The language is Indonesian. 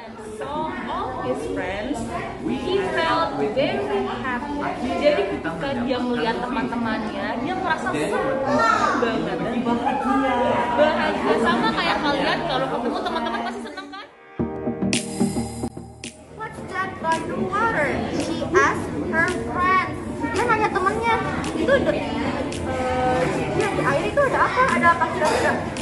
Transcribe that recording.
and saw all his friends, he felt very happy. Jadi ketika dia melihat teman-temannya, dia merasa senang banget dan bahagia. Bahagia sama kayak kalian kalau ketemu teman-teman pasti senang kan? What's that bottle water? She asked her friends. Dia nanya temennya, itu di air itu ada apa? Ada apa kira-kira?